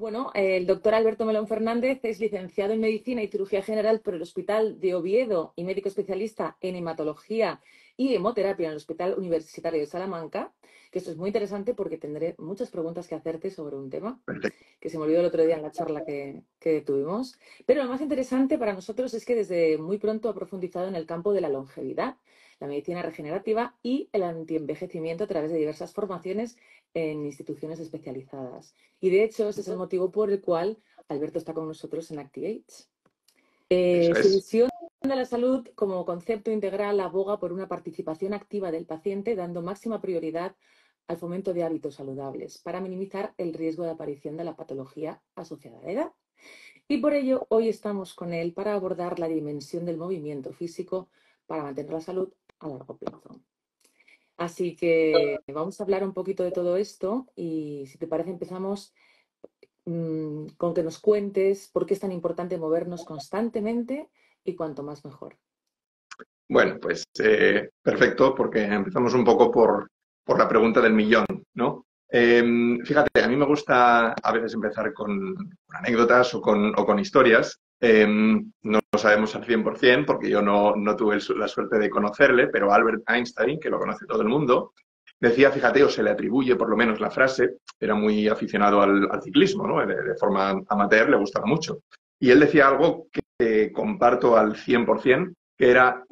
Bueno, el doctor Alberto Melón Fernández es licenciado en Medicina y Cirugía General por el Hospital de Oviedo y médico especialista en hematología y hemoterapia en el Hospital Universitario de Salamanca, que esto es muy interesante porque tendré muchas preguntas que hacerte sobre un tema Perfecto. que se me olvidó el otro día en la charla que tuvimos. Pero lo más interesante para nosotros es que desde muy pronto ha profundizado en el campo de la longevidad, la medicina regenerativa y el antienvejecimiento a través de diversas formaciones en instituciones especializadas. Y de hecho, ese es el motivo por el cual Alberto está con nosotros en ActiAge. Eso Su es. visión de la salud como concepto integral aboga por una participación activa del paciente, dando máxima prioridad al fomento de hábitos saludables para minimizar el riesgo de aparición de la patología asociada a la edad. Y por ello, hoy estamos con él para abordar la dimensión del movimiento físico para mantener la salud a largo plazo. Así que vamos a hablar un poquito de todo esto y, si te parece, empezamos con que nos cuentes por qué es tan importante movernos constantemente y cuanto más mejor. Bueno, pues perfecto, porque empezamos un poco por la pregunta del millón, ¿no? Fíjate, a mí me gusta a veces empezar con anécdotas o con historias. No lo sabemos al 100% porque yo no tuve la suerte de conocerle, pero Albert Einstein, que lo conoce todo el mundo, decía, fíjate, o se le atribuye por lo menos la frase, era muy aficionado al ciclismo, ¿no? De forma amateur, le gustaba mucho. Y él decía algo que comparto al 100%, que era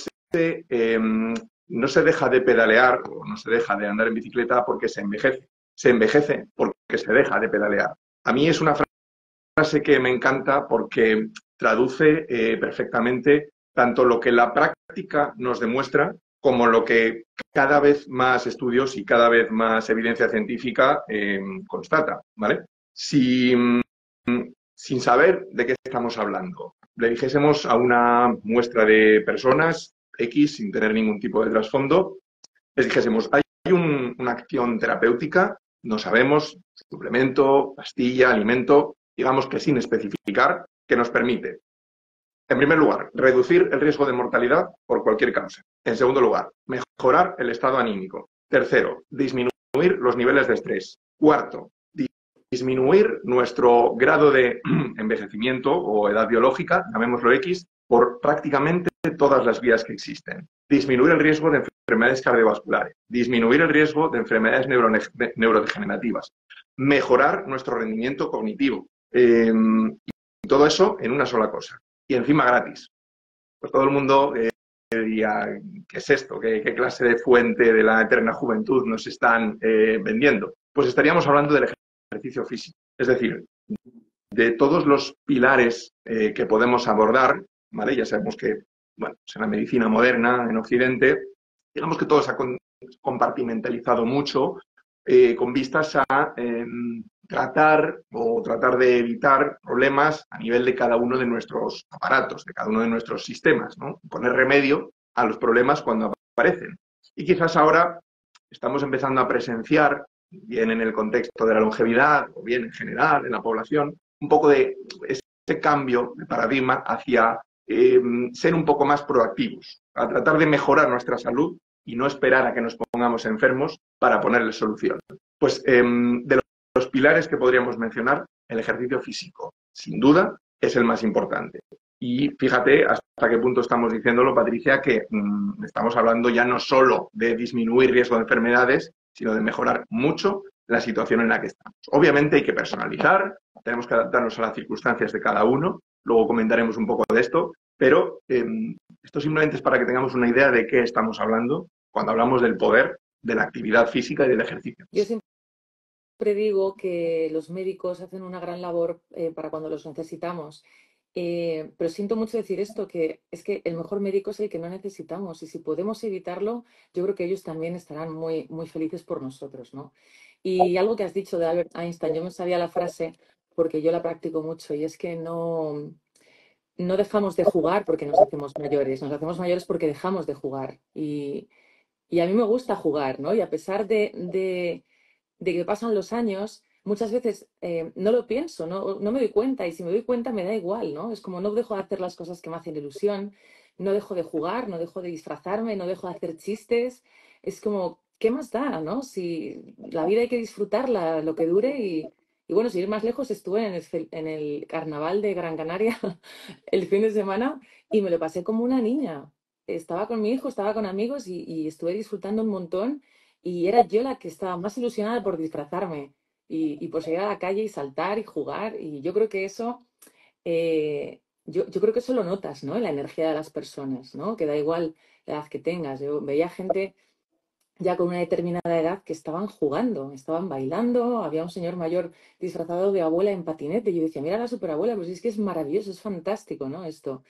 no se deja de pedalear o no se deja de andar en bicicleta porque se envejece porque se deja de pedalear. A mí es una frase que me encanta porque traduce perfectamente tanto lo que la práctica nos demuestra como lo que cada vez más estudios y cada vez más evidencia científica constata, ¿vale? Si sin saber de qué estamos hablando, le dijésemos a una muestra de personas X sin tener ningún tipo de trasfondo, les dijésemos, hay una acción terapéutica, no sabemos, suplemento, pastilla, alimento, digamos que sin especificar, que nos permite, en primer lugar, reducir el riesgo de mortalidad por cualquier causa. En segundo lugar, mejorar el estado anímico. Tercero, disminuir los niveles de estrés. Cuarto, disminuir nuestro grado de envejecimiento o edad biológica, llamémoslo X, por prácticamente todas las vías que existen. Disminuir el riesgo de enfermedades cardiovasculares, disminuir el riesgo de enfermedades neurodegenerativas, mejorar nuestro rendimiento cognitivo. Y todo eso en una sola cosa. Y encima gratis. Pues todo el mundo diría, ¿qué es esto? ¿Qué clase de fuente de la eterna juventud nos están vendiendo? Pues estaríamos hablando del ejercicio físico. Es decir, de todos los pilares que podemos abordar, ¿vale? Ya sabemos que, bueno, pues en la medicina moderna, en Occidente, digamos que todo se ha compartimentalizado mucho con vistas a tratar de evitar problemas a nivel de cada uno de nuestros aparatos, de cada uno de nuestros sistemas, ¿no? Poner remedio a los problemas cuando aparecen. Y quizás ahora estamos empezando a presenciar, bien en el contexto de la longevidad o bien en general en la población, un poco de ese cambio de paradigma hacia ser un poco más proactivos, a tratar de mejorar nuestra salud y no esperar a que nos pongamos enfermos para ponerle solución. Pues de los pilares que podríamos mencionar, el ejercicio físico, sin duda, es el más importante. Y fíjate hasta qué punto estamos diciéndolo, Patricia, que estamos hablando ya no solo de disminuir riesgo de enfermedades, sino de mejorar mucho la situación en la que estamos. Obviamente hay que personalizar, tenemos que adaptarnos a las circunstancias de cada uno, luego comentaremos un poco de esto, pero esto simplemente es para que tengamos una idea de qué estamos hablando cuando hablamos del poder de la actividad física y del ejercicio. Yo siempre digo que los médicos hacen una gran labor para cuando los necesitamos. Pero siento mucho decir esto, que es que el mejor médico es el que no necesitamos y si podemos evitarlo, yo creo que ellos también estarán muy, muy felices por nosotros, ¿no? Y algo que has dicho de Albert Einstein, yo me sabía la frase porque yo la practico mucho y es que no dejamos de jugar porque nos hacemos mayores porque dejamos de jugar. Y a mí me gusta jugar, ¿no? Y a pesar de que pasan los años, muchas veces no lo pienso, no me doy cuenta y si me doy cuenta me da igual, ¿no? Es como no dejo de hacer las cosas que me hacen ilusión, no dejo de jugar, no dejo de disfrazarme, no dejo de hacer chistes. Es como, ¿qué más da, no? Si la vida hay que disfrutarla lo que dure Y bueno, sin ir más lejos, estuve en el carnaval de Gran Canaria el fin de semana y me lo pasé como una niña. Estaba con mi hijo, estaba con amigos y estuve disfrutando un montón y era yo la que estaba más ilusionada por disfrazarme y por salir a la calle y saltar y jugar. Y yo creo que eso, yo creo que eso lo notas, ¿no? En la energía de las personas, ¿no? Que da igual la edad que tengas. Yo veía gente ya con una determinada edad que estaban jugando, estaban bailando, había un señor mayor disfrazado de abuela en patinete, y yo decía, mira la superabuela, pues es que es maravilloso, es fantástico, ¿no? Esto.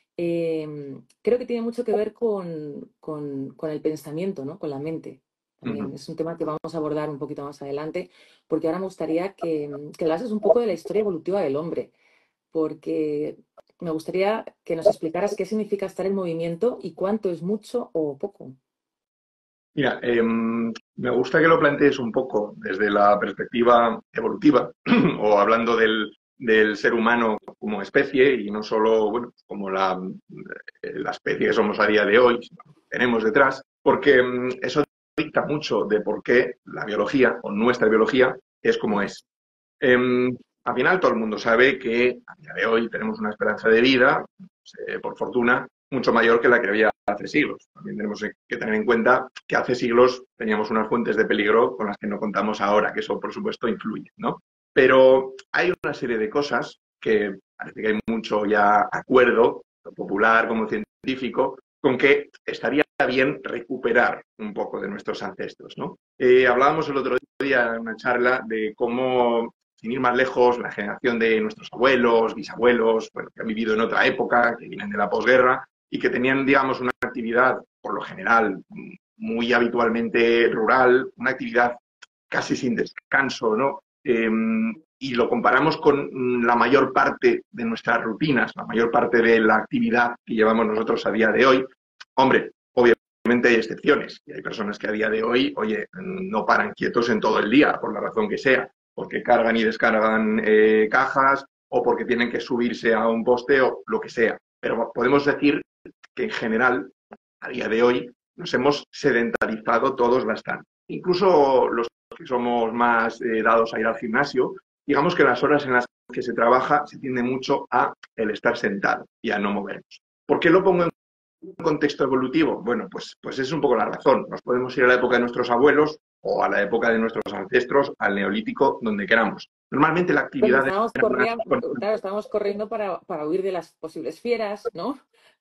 Creo que tiene mucho que ver con el pensamiento, ¿no? Con la mente. También Ujú. es un tema que vamos a abordar un poquito más adelante, porque ahora me gustaría que hablases un poco de la historia evolutiva del hombre, porque me gustaría que nos explicaras qué significa estar en movimiento y cuánto es mucho o poco. Mira, me gusta que lo plantees un poco desde la perspectiva evolutiva o hablando del ser humano como especie y no solo, bueno, como la especie que somos a día de hoy, sino lo que tenemos detrás, porque eso dicta mucho de por qué la biología o nuestra biología es como es. Al final todo el mundo sabe que a día de hoy tenemos una esperanza de vida, por fortuna, mucho mayor que la que había hace siglos. También tenemos que tener en cuenta que hace siglos teníamos unas fuentes de peligro con las que no contamos ahora, que eso por supuesto influye, ¿no? Pero hay una serie de cosas que parece que hay mucho ya acuerdo, tanto popular como científico, con que estaría bien recuperar un poco de nuestros ancestros, ¿no? Hablábamos el otro día en una charla de cómo, sin ir más lejos, la generación de nuestros abuelos, bisabuelos, bueno, que han vivido en otra época, que vienen de la posguerra y que tenían, digamos, una actividad, por lo general, muy habitualmente rural, una actividad casi sin descanso, ¿no? Y lo comparamos con la mayor parte de nuestras rutinas, la mayor parte de la actividad que llevamos nosotros a día de hoy, hombre, obviamente hay excepciones y hay personas que a día de hoy, oye, no paran quietos en todo el día, por la razón que sea, porque cargan y descargan cajas o porque tienen que subirse a un poste o lo que sea. Pero podemos decir que en general, a día de hoy, nos hemos sedentarizado todos bastante. Incluso los que somos más dados a ir al gimnasio, digamos que las horas en las que se trabaja se tiende mucho a el estar sentado y a no movernos. ¿Por qué lo pongo en contexto evolutivo? Bueno, pues es un poco la razón. Nos podemos ir a la época de nuestros abuelos o a la época de nuestros ancestros, al neolítico, donde queramos. Normalmente la Donde actividad estábamos era más... corriendo, claro, estábamos corriendo para huir de las posibles fieras, ¿no?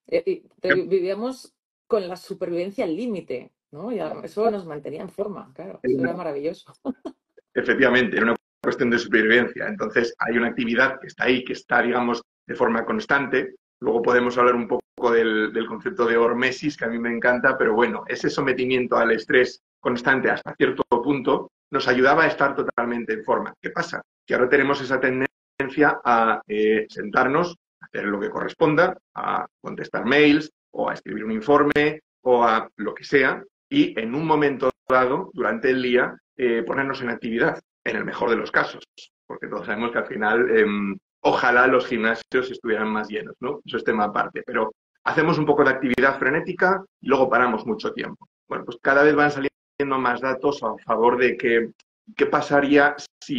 Vivíamos con la supervivencia al límite, ¿no? Y eso nos mantenía en forma, claro, eso era maravilloso. Efectivamente, era una cuestión de supervivencia. Entonces, hay una actividad que está ahí, que está, digamos, de forma constante. Luego podemos hablar un poco del concepto de hormesis, que a mí me encanta, pero bueno, ese sometimiento al estrés constante hasta cierto punto nos ayudaba a estar totalmente en forma. ¿Qué pasa? Que ahora tenemos esa tendencia a sentarnos, a hacer lo que corresponda, a contestar mails o a escribir un informe o a lo que sea, y en un momento dado, durante el día, ponernos en actividad, en el mejor de los casos, porque todos sabemos que al final, ojalá los gimnasios estuvieran más llenos, ¿no? Eso es tema aparte, pero hacemos un poco de actividad frenética y luego paramos mucho tiempo. Bueno, pues cada vez van saliendo más datos a favor de que qué pasaría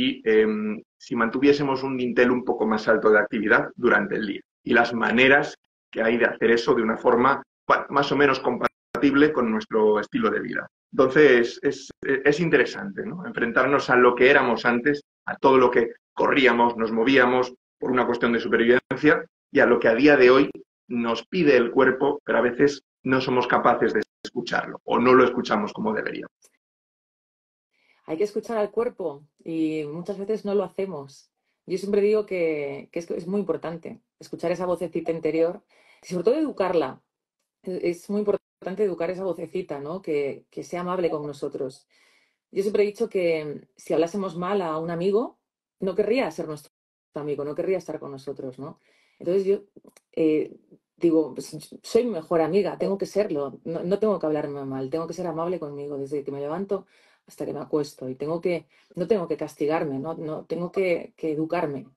si mantuviésemos un dintel un poco más alto de actividad durante el día y las maneras que hay de hacer eso de una forma, bueno, más o menos compatible con nuestro estilo de vida. Entonces, es interesante, ¿no? Enfrentarnos a lo que éramos antes, a todo lo que corríamos, nos movíamos por una cuestión de supervivencia y a lo que a día de hoy nos pide el cuerpo, pero a veces no somos capaces de escucharlo o no lo escuchamos como deberíamos. Hay que escuchar al cuerpo y muchas veces no lo hacemos. Yo siempre digo que es muy importante escuchar esa vocecita interior y sobre todo educarla. Es muy importante educar esa vocecita, ¿no? Que sea amable con nosotros. Yo siempre he dicho que si hablásemos mal a un amigo, no querría ser nuestro amigo, no querría estar con nosotros, ¿no? Entonces yo eh, digo, pues, soy mi mejor amiga, tengo que serlo, no tengo que hablarme mal, tengo que ser amable conmigo desde que me levanto hasta que me acuesto y no tengo que castigarme, no tengo que educarme,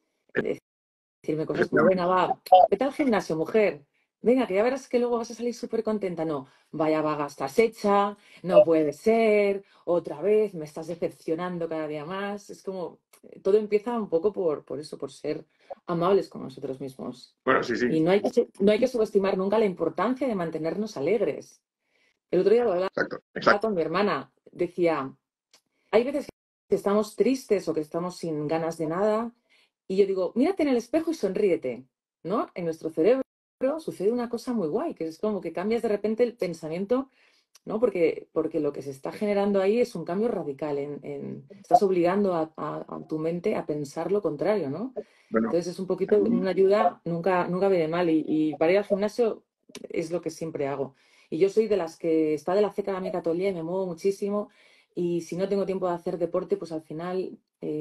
decirme cosas como, venga, va, vete al gimnasio, mujer. Venga, que ya verás que luego vas a salir súper contenta. No, vaya vaga, estás hecha, no puede ser, otra vez, me estás decepcionando cada día más. Es como, todo empieza un poco por eso, por ser amables con nosotros mismos. Bueno, sí, sí, Y no hay que subestimar nunca la importancia de mantenernos alegres. El otro día lo hablaba exacto, exacto. con mi hermana. Decía, hay veces que estamos tristes o que estamos sin ganas de nada. Y yo digo, mírate en el espejo y sonríete, ¿no? En nuestro cerebro sucede una cosa muy guay, que es como que cambias de repente el pensamiento, ¿no? Porque lo que se está generando ahí es un cambio radical. Estás obligando a tu mente a pensar lo contrario, ¿no? Bueno, Entonces es un poquito una ayuda, nunca viene mal. Y para ir al gimnasio es lo que siempre hago. Y yo soy de las que está de la ceca de mi catolía y me muevo muchísimo. Y si no tengo tiempo de hacer deporte, pues al final,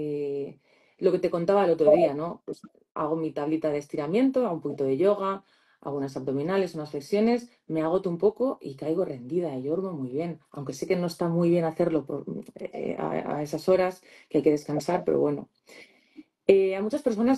lo que te contaba el otro día, ¿no? Pues hago mi tablita de estiramiento, hago un poquito de yoga, hago unas abdominales, unas flexiones, me agoto un poco y caigo rendida y duermo muy bien. Aunque sé que no está muy bien hacerlo a esas horas, que hay que descansar, pero bueno. A muchas personas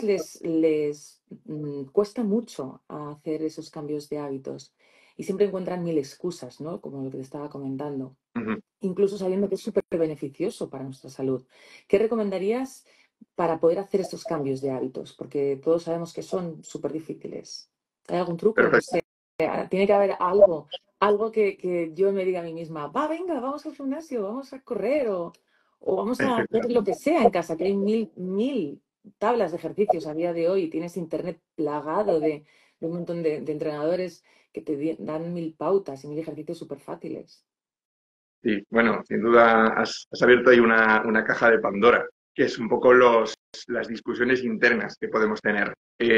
les cuesta mucho hacer esos cambios de hábitos y siempre encuentran mil excusas, ¿no? Como lo que te estaba comentando, ujú. incluso sabiendo que es súper beneficioso para nuestra salud. ¿Qué recomendarías para poder hacer estos cambios de hábitos? Porque todos sabemos que son súper difíciles. ¿Hay algún truco? No Perfecto. sé. Tiene que haber algo que yo me diga a mí misma, va, venga, vamos al gimnasio, vamos a correr o vamos a hacer lo que sea en casa, que hay mil tablas de ejercicios a día de hoy. Tienes internet plagado de un montón de entrenadores que te dan mil pautas y mil ejercicios súper fáciles. Sí, bueno, sin duda has abierto ahí una caja de Pandora, que es un poco las discusiones internas que podemos tener.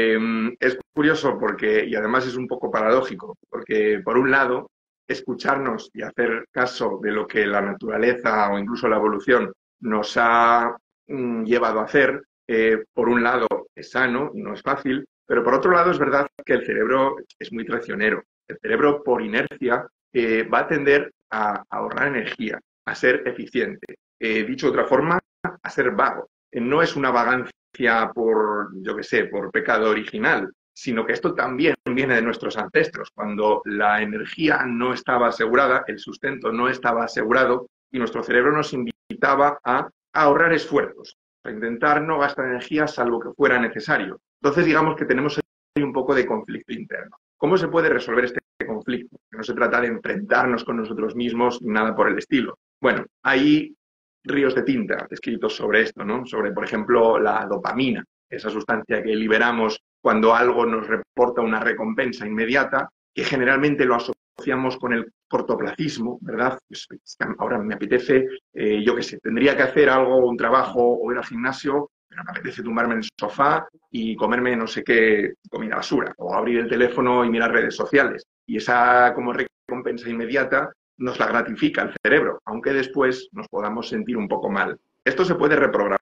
Es curioso porque, y además es un poco paradójico, porque por un lado, escucharnos y hacer caso de lo que la naturaleza o incluso la evolución nos ha llevado a hacer, por un lado es sano, no es fácil, pero por otro lado es verdad que el cerebro es muy traicionero. El cerebro, por inercia, va a tender a ahorrar energía, a ser eficiente. Dicho de otra forma, a ser vago. No es una vagancia por, yo qué sé, por pecado original, sino que esto también viene de nuestros ancestros. Cuando la energía no estaba asegurada, el sustento no estaba asegurado y nuestro cerebro nos invitaba a ahorrar esfuerzos, a intentar no gastar energía salvo que fuera necesario. Entonces, digamos que tenemos ahí un poco de conflicto interno. ¿Cómo se puede resolver este conflicto? Que no se trata de enfrentarnos con nosotros mismos ni nada por el estilo. Bueno, hay ríos de tinta escritos sobre esto, ¿no? Sobre, por ejemplo, la dopamina, esa sustancia que liberamos cuando algo nos reporta una recompensa inmediata, que generalmente lo asociamos con el cortoplacismo, ¿verdad? Pues, ahora me apetece, yo qué sé, tendría que hacer algo, un trabajo o ir al gimnasio, pero me apetece tumbarme en el sofá y comerme no sé qué comida basura, o abrir el teléfono y mirar redes sociales. Y esa como recompensa inmediata nos la gratifica el cerebro, aunque después nos podamos sentir un poco mal. Esto se puede reprogramar.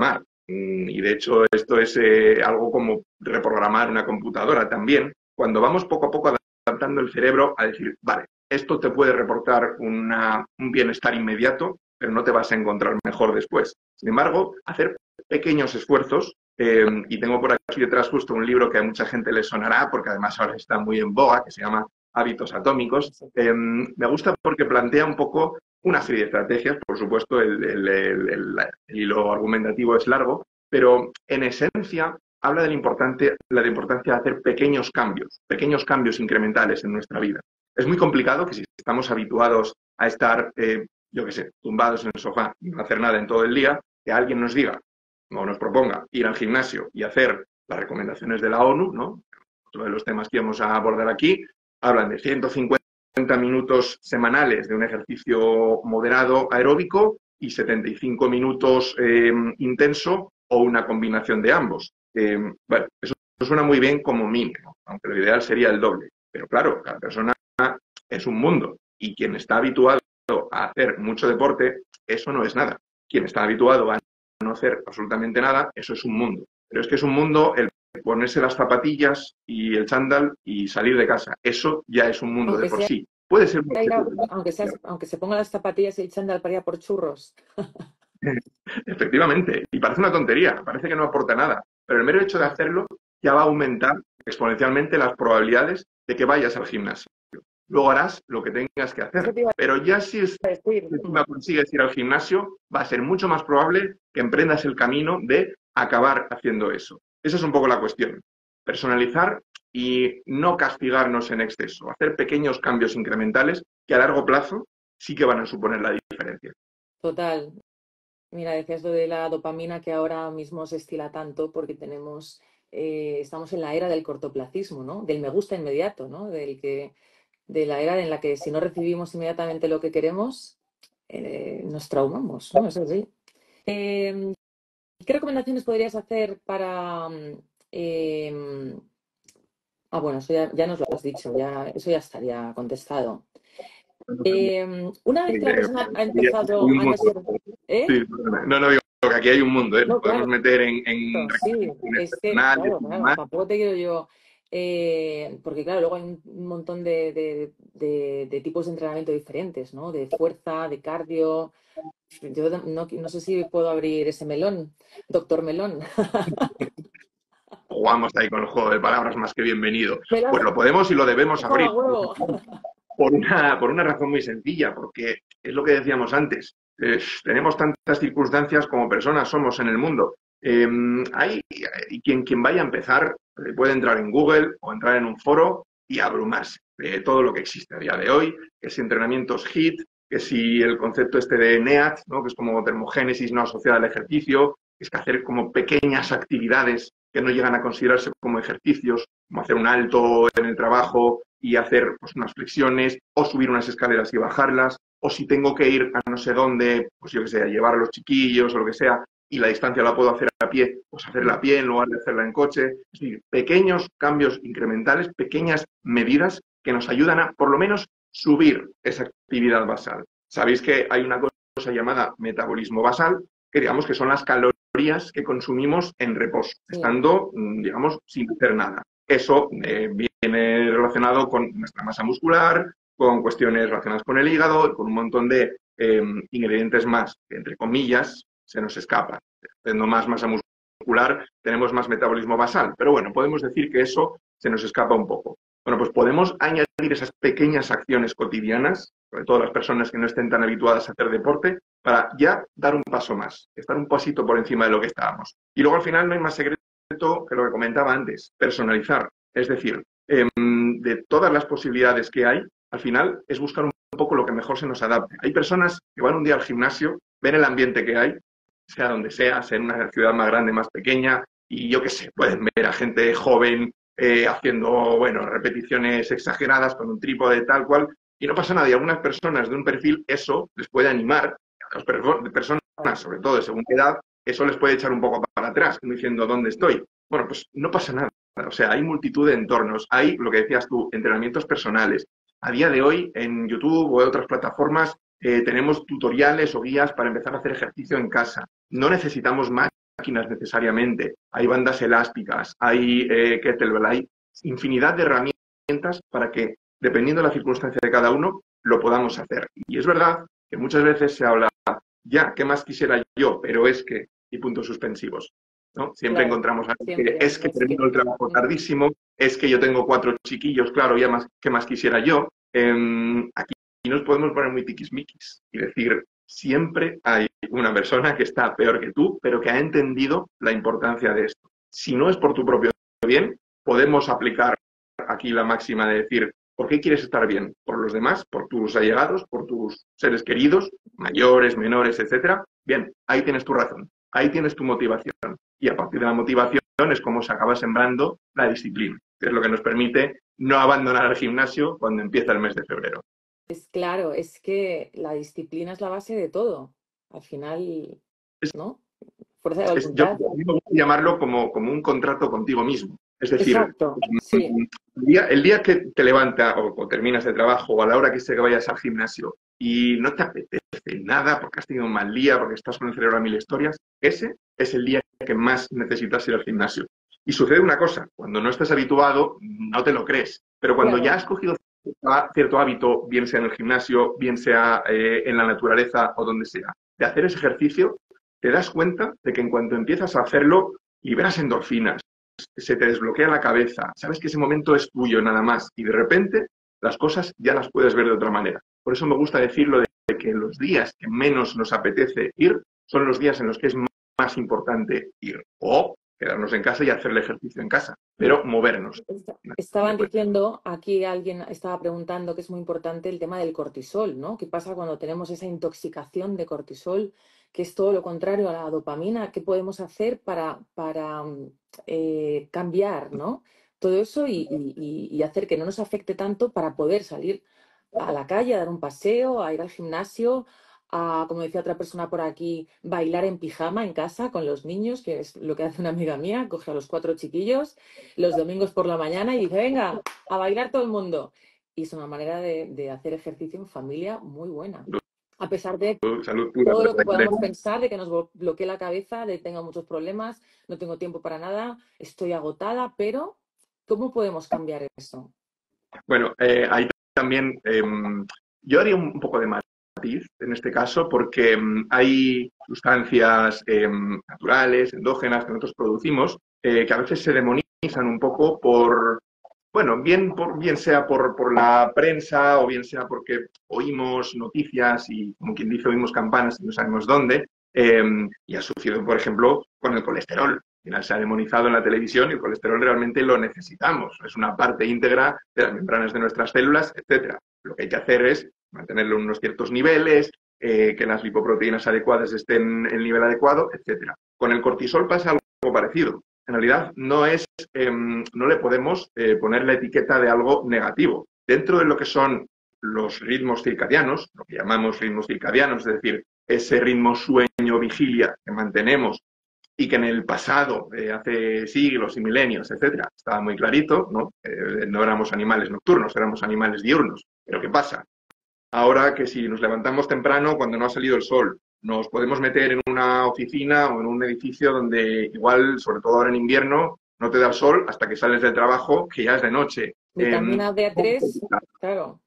Y de hecho esto es algo como reprogramar una computadora también. Cuando vamos poco a poco adaptando el cerebro a decir, vale, esto te puede reportar un bienestar inmediato, pero no te vas a encontrar mejor después. Sin embargo, hacer pequeños esfuerzos, y tengo por aquí detrás justo un libro que a mucha gente le sonará, porque además ahora está muy en boga, que se llama Hábitos Atómicos. Me gusta porque plantea un poco una serie de estrategias, por supuesto el hilo argumentativo es largo, pero en esencia habla de la importancia de hacer pequeños cambios incrementales en nuestra vida. Es muy complicado que si estamos habituados a estar, yo qué sé, tumbados en el sofá y no hacer nada en todo el día, que alguien nos diga o nos proponga ir al gimnasio y hacer las recomendaciones de la ONU, ¿no? Otro de los temas que vamos a abordar aquí, hablan de 150 minutos semanales de un ejercicio moderado aeróbico y 75 minutos intenso o una combinación de ambos. Bueno, eso suena muy bien como mínimo, aunque lo ideal sería el doble. Pero claro, cada persona es un mundo y quien está habituado a hacer mucho deporte, eso no es nada. Quien está habituado a no hacer absolutamente nada, eso es un mundo. Pero es que es un mundo el ponerse las zapatillas y el chándal y salir de casa. Eso ya es un mundo de Aunque por sea sí. Puede ser un aunque se ponga las zapatillas y el chándal para ir a por churros. efectivamente, y parece una tontería, parece que no aporta nada, pero el mero hecho de hacerlo ya va a aumentar exponencialmente las probabilidades de que vayas al gimnasio. luego harás lo que tengas que Eso hacer. te iba Pero ya si a decir. encima consigues ir al gimnasio, va a ser mucho más probable que emprendas el camino de acabar haciendo eso. Esa es un poco la cuestión. Personalizar y no castigarnos en exceso. Hacer pequeños cambios incrementales que a largo plazo sí que van a suponer la diferencia. Total. Mira, decías lo de la dopamina que ahora mismo se estila tanto porque estamos en la era del cortoplacismo, ¿no? Del me gusta inmediato, ¿no? De la era en la que si no recibimos inmediatamente lo que queremos, nos traumamos, ¿no? Eso sí. Eh, ¿Qué recomendaciones podrías hacer para... em, bueno, eso ya nos lo has dicho, eso ya estaría contestado. Una vez que la persona ha empezado a no ser... ¿Eh? Sí, no, no digo que aquí hay un mundo, ¿eh? Nos No, podemos claro. meter en Sí, recomendaciones es que, personales claro, y claro, demás. tampoco te quiero yo, porque claro, luego hay un montón de tipos de entrenamiento diferentes, ¿no? De fuerza, de cardio. Yo no sé si puedo abrir ese melón, doctor Melón. Jugamos ahí con el juego de palabras más que bienvenido. Me lo Pues has lo podemos y lo debemos dejado abrir a huevo. por una razón muy sencilla, porque es lo que decíamos antes. Tenemos tantas circunstancias como personas somos en el mundo. Y quien vaya a empezar puede entrar en Google o entrar en un foro y abrumarse de todo lo que existe a día de hoy, que si entrenamientos HIIT, que si el concepto este de NEAT, ¿no? Que es como termogénesis no asociada al ejercicio, es que hacer como pequeñas actividades que no llegan a considerarse como ejercicios, como hacer un alto en el trabajo y hacer pues, unas flexiones, o subir unas escaleras y bajarlas, o si tengo que ir a no sé dónde, pues yo que sé, a llevar a los chiquillos o lo que sea, y la distancia la puedo hacer a pie, pues hacerla a pie en lugar de hacerla en coche. Es decir, pequeños cambios incrementales, pequeñas medidas que nos ayudan a, por lo menos, subir esa actividad basal. Sabéis que hay una cosa llamada metabolismo basal, que digamos que son las calorías que consumimos en reposo, Sí, estando, digamos, sin hacer nada. Eso viene relacionado con nuestra masa muscular, con cuestiones relacionadas con el hígado, con un montón de ingredientes más, que entre comillas, se nos escapan. Teniendo más masa muscular, tenemos más metabolismo basal. Pero bueno, podemos decir que eso se nos escapa un poco. Bueno, pues podemos añadir esas pequeñas acciones cotidianas, sobre todo las personas que no estén tan habituadas a hacer deporte, para ya dar un paso más, estar un pasito por encima de lo que estábamos. Y luego al final no hay más secreto que lo que comentaba antes, personalizar. Es decir, de todas las posibilidades que hay, al final es buscar un poco lo que mejor se nos adapte. Hay personas que van un día al gimnasio, ven el ambiente que hay, sea en una ciudad más grande, más pequeña, y yo qué sé, pueden ver a gente joven haciendo, bueno, repeticiones exageradas con un trípode tal cual, y no pasa nada. Y algunas personas de un perfil, eso les puede animar, a las personas, sobre todo de segunda edad, eso les puede echar un poco para atrás, como diciendo, ¿dónde estoy? Bueno, pues no pasa nada. O sea, hay multitud de entornos, hay, lo que decías tú, entrenamientos personales. A día de hoy, en YouTube o en otras plataformas, tenemos tutoriales o guías para empezar a hacer ejercicio en casa. No necesitamos máquinas necesariamente. Hay bandas elásticas, hay kettlebell, hay infinidad de herramientas para que, dependiendo de la circunstancia de cada uno, lo podamos hacer. Y es verdad que muchas veces se habla, ya, ¿qué más quisiera yo? Pero es que, y puntos suspensivos. ¿No? Siempre claro, encontramos algo que siempre. es que termino el trabajo tardísimo, es que yo tengo 4 chiquillos, claro, ya más, ¿qué más quisiera yo? Aquí nos podemos poner muy tiquismiquis y decir, siempre hay una persona que está peor que tú, pero que ha entendido la importancia de esto. Si no es por tu propio bien, podemos aplicar aquí la máxima de decir, ¿por qué quieres estar bien? ¿Por los demás? ¿Por tus allegados? ¿Por tus seres queridos? Mayores, menores, etcétera. Bien, ahí tienes tu razón, ahí tienes tu motivación. Y a partir de la motivación es como se acaba sembrando la disciplina, que es lo que nos permite no abandonar el gimnasio cuando empieza el mes de febrero. Es claro, es que la disciplina es la base de todo. Al final, ¿no? Fuerza de Yo voluntad. me gusta llamarlo como un contrato contigo mismo. Es decir, Exacto, sí. el día que te levantas o terminas de trabajo o a la hora que sea que vayas al gimnasio y no te apetece nada porque has tenido un mal día, porque estás con el cerebro a mil historias, ese es el día que más necesitas ir al gimnasio. Y sucede una cosa, cuando no estás habituado, no te lo crees. Pero cuando ya Claro, has cogido cierto hábito, bien sea en el gimnasio, bien sea en la naturaleza o donde sea, de hacer ese ejercicio, te das cuenta de que en cuanto empiezas a hacerlo, liberas endorfinas, se te desbloquea la cabeza, sabes que ese momento es tuyo nada más y de repente las cosas ya las puedes ver de otra manera. Por eso me gusta decirlo de que los días que menos nos apetece ir son los días en los que es más importante ir. O quedarnos en casa y hacer el ejercicio en casa, Mira, pero movernos. estaban diciendo, aquí alguien estaba preguntando que es muy importante el tema del cortisol, ¿no? ¿Qué pasa cuando tenemos esa intoxicación de cortisol, que es todo lo contrario a la dopamina? ¿Qué podemos hacer para cambiar, ¿no? Todo eso y hacer que no nos afecte tanto para poder salir a la calle, a dar un paseo, a ir al gimnasio, a, como decía otra persona por aquí, bailar en pijama en casa con los niños, que es lo que hace una amiga mía, coge a los 4 chiquillos los domingos por la mañana y dice, venga, a bailar todo el mundo. Y es una manera de hacer ejercicio en familia muy buena. A pesar de Salud pura. todo lo que podamos pensar, de que nos bloquee la cabeza, de que tengo muchos problemas, no tengo tiempo para nada, estoy agotada, pero ¿cómo podemos cambiar eso? Bueno, ahí también yo haría un poco de matiz en este caso porque hay sustancias naturales, endógenas que nosotros producimos que a veces se demonizan un poco por, bueno, bien sea por la prensa o bien sea porque oímos noticias y, como quien dice, oímos campanas y no sabemos dónde. Y ha sucedido, por ejemplo, con el colesterol. Al final se ha demonizado en la televisión y el colesterol realmente lo necesitamos. Es una parte íntegra de las membranas de nuestras células, etcétera. Lo que hay que hacer es mantenerlo en unos ciertos niveles, que las lipoproteínas adecuadas estén en el nivel adecuado, etcétera. Con el cortisol pasa algo parecido. En realidad no le podemos poner la etiqueta de algo negativo. Dentro de lo que son los ritmos circadianos, lo que llamamos ritmos circadianos, es decir, ese ritmo sueño-vigilia que mantenemos y que en el pasado, hace siglos y milenios, etcétera, estaba muy clarito, ¿no? No éramos animales nocturnos, éramos animales diurnos. Pero ¿qué pasa? Ahora que si nos levantamos temprano cuando no ha salido el sol, nos podemos meter en una oficina o en un edificio donde igual, sobre todo ahora en invierno, no te da el sol hasta que sales del trabajo, que ya es de noche. Vitamina D3, claro.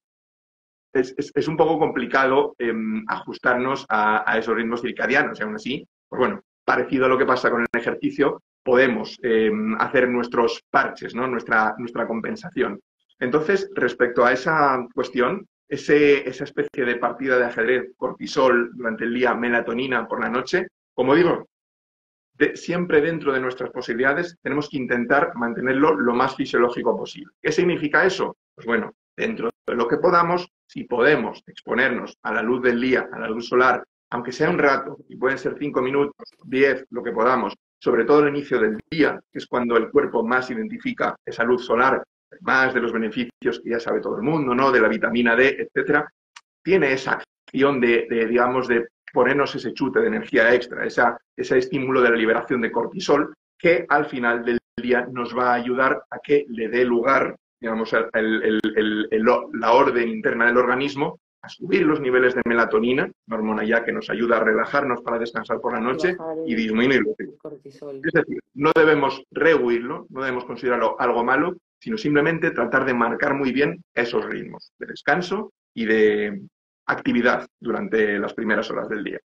Es un poco complicado ajustarnos a esos ritmos circadianos y aún así, pues bueno, parecido a lo que pasa con el ejercicio, podemos hacer nuestros parches, ¿no? Nuestra compensación. Entonces, respecto a esa cuestión, esa especie de partida de ajedrez, cortisol durante el día, melatonina por la noche, como digo, siempre dentro de nuestras posibilidades tenemos que intentar mantenerlo lo más fisiológico posible. ¿Qué significa eso? Pues bueno, dentro de lo que podamos, si podemos exponernos a la luz del día, a la luz solar, aunque sea un rato, y pueden ser 5 minutos, 10, lo que podamos, sobre todo al inicio del día, que es cuando el cuerpo más identifica esa luz solar, más de los beneficios que ya sabe todo el mundo, ¿no? De la vitamina D, etcétera, tiene esa acción digamos, de ponernos ese chute de energía extra, ese estímulo de la liberación de cortisol, que al final del día nos va a ayudar a que le dé lugar, digamos, la orden interna del organismo a subir los niveles de melatonina, una hormona ya que nos ayuda a relajarnos para descansar por la Y noche bajar y disminuirlo. el cortisol. Es decir, no debemos rehuirlo, no debemos considerarlo algo malo, sino simplemente tratar de marcar muy bien esos ritmos de descanso y de actividad durante las primeras horas del día.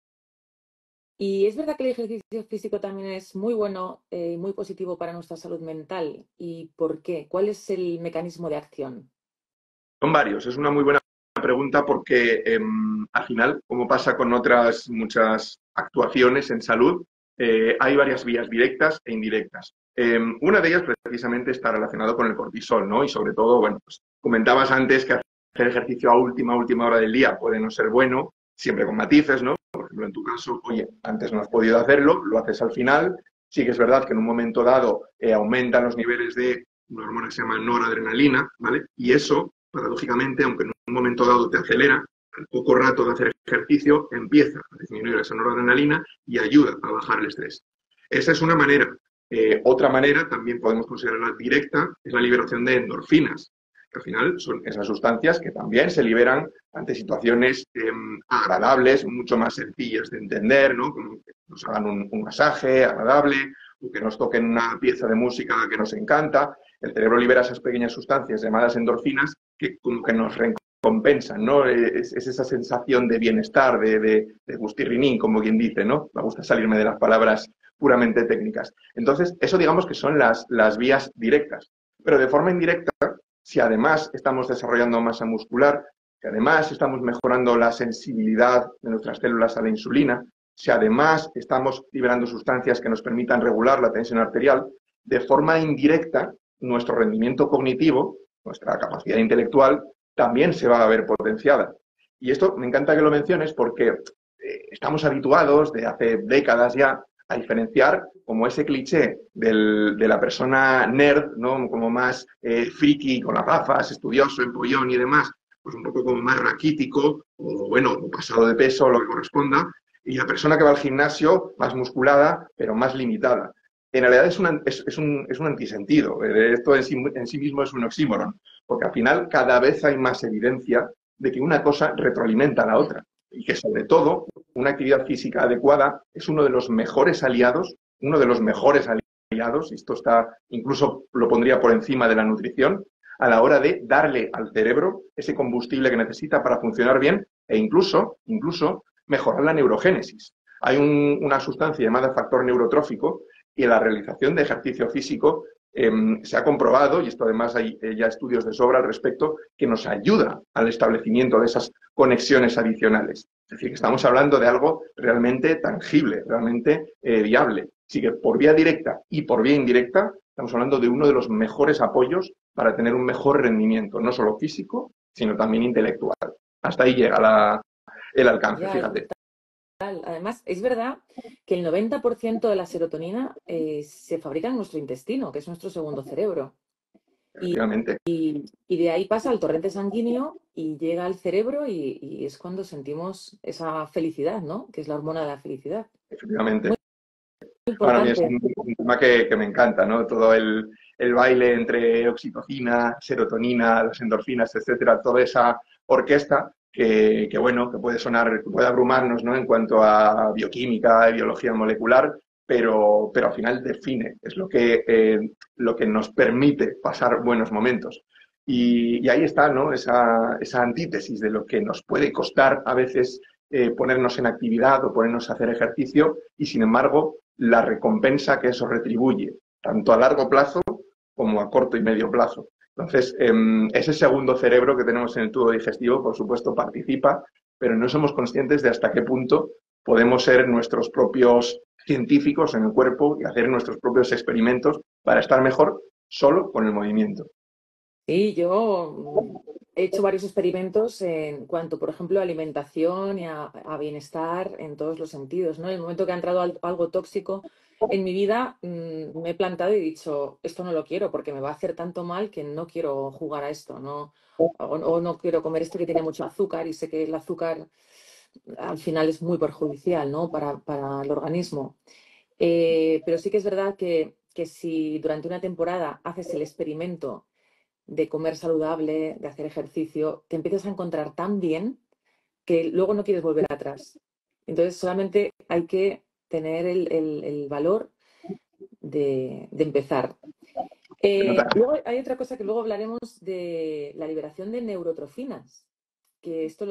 Y es verdad que el ejercicio físico también es muy bueno y muy positivo para nuestra salud mental. ¿Y por qué? ¿Cuál es el mecanismo de acción? Son varios, es una muy buena pregunta porque al final, como pasa con otras muchas actuaciones en salud, hay varias vías directas e indirectas. Una de ellas precisamente está relacionado con el cortisol, ¿no? Y sobre todo, bueno, pues comentabas antes que hacer ejercicio a última hora del día puede no ser bueno, siempre con matices, ¿no? Por ejemplo, en tu caso, oye, antes no has podido hacerlo, lo haces al final. Sí que es verdad que en un momento dado aumentan los niveles de una hormona que se llama noradrenalina, ¿vale? Y eso, paradójicamente, aunque en un momento dado te acelera, al poco rato de hacer ejercicio empieza a disminuir esa noradrenalina y ayuda a bajar el estrés. Esa es una manera. Otra manera, también podemos considerarla directa, es la liberación de endorfinas, que al final son esas sustancias que también se liberan ante situaciones agradables, mucho más sencillas de entender, ¿no? Como que nos hagan un masaje agradable, o que nos toquen una pieza de música que nos encanta. El cerebro libera esas pequeñas sustancias llamadas endorfinas que como que nos recompensan, ¿no? Es esa sensación de bienestar, de gustirrinín, como quien dice, ¿no? Me gusta salirme de las palabras puramente técnicas. Entonces, eso digamos que son las vías directas. Pero de forma indirecta, si además estamos desarrollando masa muscular, si además estamos mejorando la sensibilidad de nuestras células a la insulina, si además estamos liberando sustancias que nos permitan regular la tensión arterial, de forma indirecta, nuestro rendimiento cognitivo, nuestra capacidad intelectual, también se va a ver potenciada. Y esto me encanta que lo menciones porque estamos habituados de hace décadas ya a diferenciar como ese cliché de la persona nerd, ¿no? Como más friki, con las gafas, estudioso, empollón y demás, pues un poco como más raquítico, o bueno, o pasado de peso, lo que corresponda, y la persona que va al gimnasio, más musculada, pero más limitada. En realidad es un antisentido. Esto en sí mismo es un oxímoron, porque al final cada vez hay más evidencia de que una cosa retroalimenta a la otra y que sobre todo una actividad física adecuada es uno de los mejores aliados, y esto está, incluso lo pondría por encima de la nutrición, a la hora de darle al cerebro ese combustible que necesita para funcionar bien e incluso mejorar la neurogénesis. Hay una sustancia llamada factor neurotrófico y en la realización de ejercicio físico se ha comprobado, y esto además hay ya estudios de sobra al respecto, que nos ayuda al establecimiento de esas conexiones adicionales. Es decir, que estamos hablando de algo realmente tangible, realmente viable. Así que por vía directa y por vía indirecta estamos hablando de uno de los mejores apoyos para tener un mejor rendimiento, no solo físico, sino también intelectual. Hasta ahí llega el alcance, Ya, es fíjate. brutal. Además, es verdad que el 90% de la serotonina se fabrica en nuestro intestino, que es nuestro segundo cerebro. Y, Efectivamente, y de ahí pasa al torrente sanguíneo y llega al cerebro y es cuando sentimos esa felicidad, ¿no? Que es la hormona de la felicidad. efectivamente. Muy Para mí es importante. un tema que me encanta, ¿no? Todo el baile entre oxitocina, serotonina, las endorfinas, etcétera, toda esa orquesta bueno, que puede sonar, que puede abrumarnos, ¿no? En cuanto a bioquímica y biología molecular, pero al final define, es lo que nos permite pasar buenos momentos. Y ahí está, ¿no? Esa antítesis de lo que nos puede costar a veces ponernos en actividad o ponernos a hacer ejercicio y, sin embargo, la recompensa que eso retribuye, tanto a largo plazo como a corto y medio plazo. Entonces, ese segundo cerebro que tenemos en el tubo digestivo, por supuesto, participa, pero no somos conscientes de hasta qué punto podemos ser nuestros propios científicos en el cuerpo y hacer nuestros propios experimentos para estar mejor solo con el movimiento. Sí, yo he hecho varios experimentos en cuanto, por ejemplo, a alimentación y a bienestar en todos los sentidos, ¿no? En el momento que ha entrado algo tóxico en mi vida, me he plantado y he dicho, esto no lo quiero porque me va a hacer tanto mal que no quiero jugar a esto, ¿no? O no quiero comer esto que tiene mucho azúcar y sé que el azúcar al final es muy perjudicial, ¿no? Para el organismo. Pero sí que es verdad que si durante una temporada haces el experimento de comer saludable, de hacer ejercicio, te empiezas a encontrar tan bien que luego no quieres volver atrás. Entonces solamente hay que tener el valor de empezar. Se nota. Luego hay otra cosa que luego hablaremos de la liberación de neurotrofinas, que esto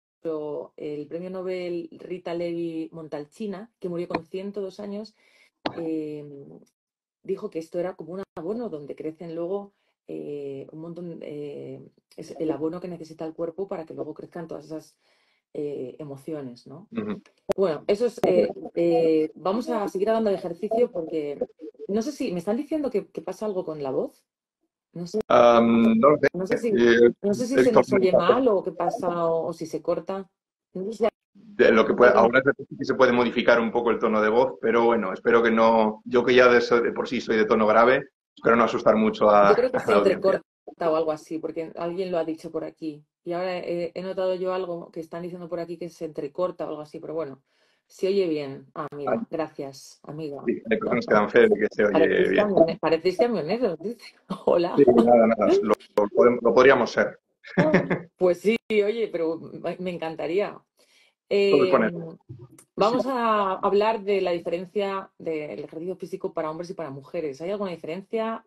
el premio Nobel Rita Levi Montalcina, que murió con 102 años, eh, dijo que esto era como un abono donde crecen luego un montón, es el abono que necesita el cuerpo para que luego crezcan todas esas emociones, ¿no? Uh -huh. Bueno, eso es, vamos a seguir hablando de ejercicio porque no sé si me están diciendo que pasa algo con la voz. No sé, No lo sé. no sé si, Eh, no sé si he se visto nos oye mal o qué pasa o si se corta. No sé si de lo que puede, alguien- ahora sí se puede modificar un poco el tono de voz, pero bueno, espero que no, yo que ya de por sí soy de tono grave, espero no asustar mucho Yo a creo que se la audiencia. entrecorta o algo así, porque alguien lo ha dicho por aquí. Y ahora he notado yo algo que están diciendo por aquí que se entrecorta o algo así, pero bueno, se oye bien. Ah, Hay, amiga, gracias, amiga. hay personas que dan fe de que se oye bien. Parecéis camioneros, dice. Hola. Sí, nada, nada, lo podríamos ser. Pues sí, oye, pero me encantaría. Todo es Eh, poner. vamos a hablar de la diferencia del ejercicio físico para hombres y para mujeres. ¿Hay alguna diferencia?